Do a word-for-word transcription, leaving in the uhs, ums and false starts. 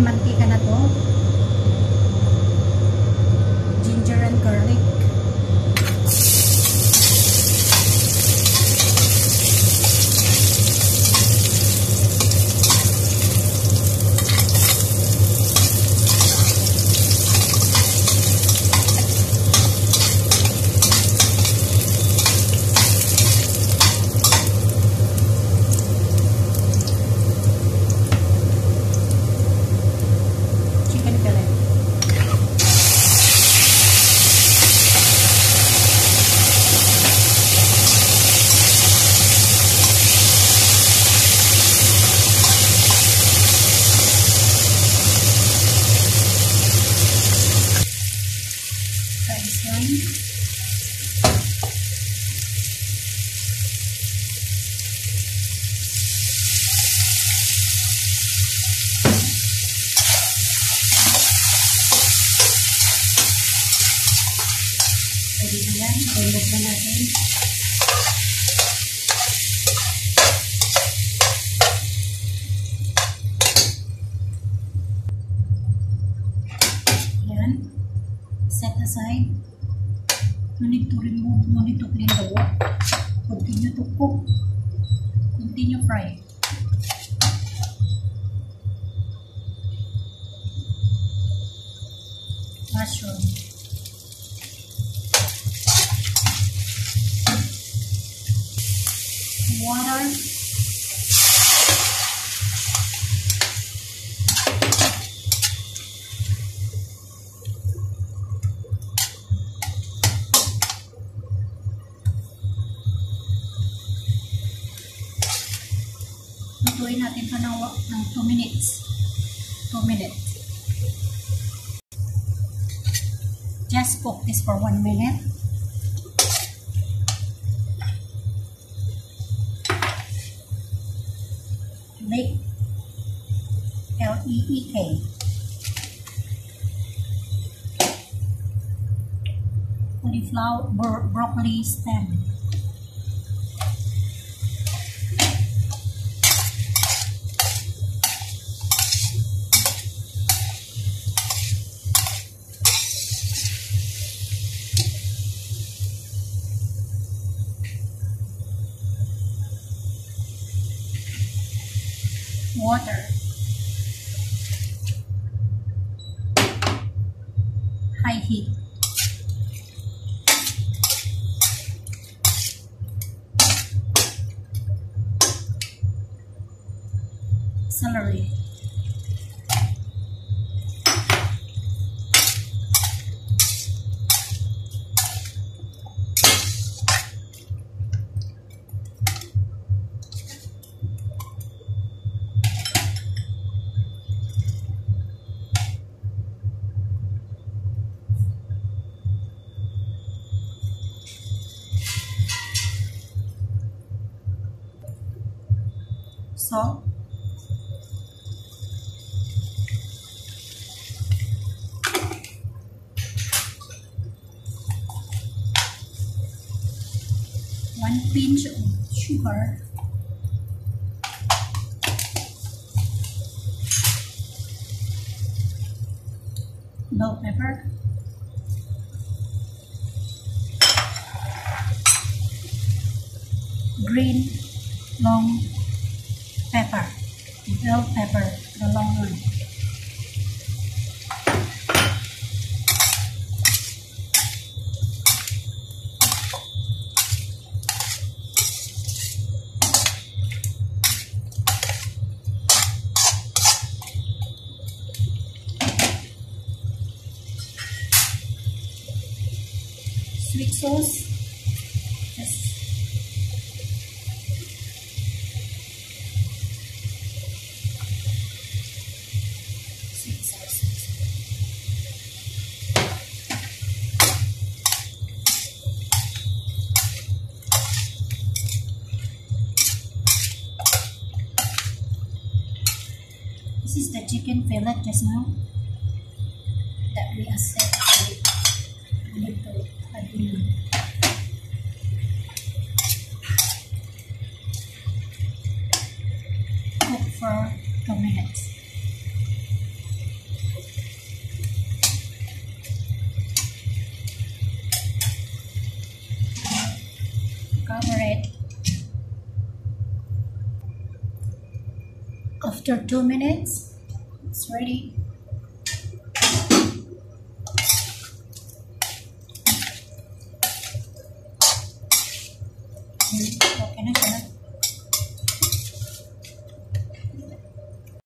mantika na to. Ginger and garlic. Ayan, tulog na natin. Ayan. Set aside. No need to remove, no need to clean the wok. Continue to cook. Continue fry. Mushroom. Water. Lutuin natin ito ng, ng two minutes. two minutes. Just cook this for one minute. Leek, L E E K. Cauliflower, bro broccoli stem. Water. High heat. Celery. Salt. One pinch of sugar. Bell pepper. Green long pepper, bell pepper, the long one. Sweet sauce. Yes. This is the chicken fillet just now that we assessed. We need to add in. Cook for two minutes. After two minutes, it's ready. Okay na siya.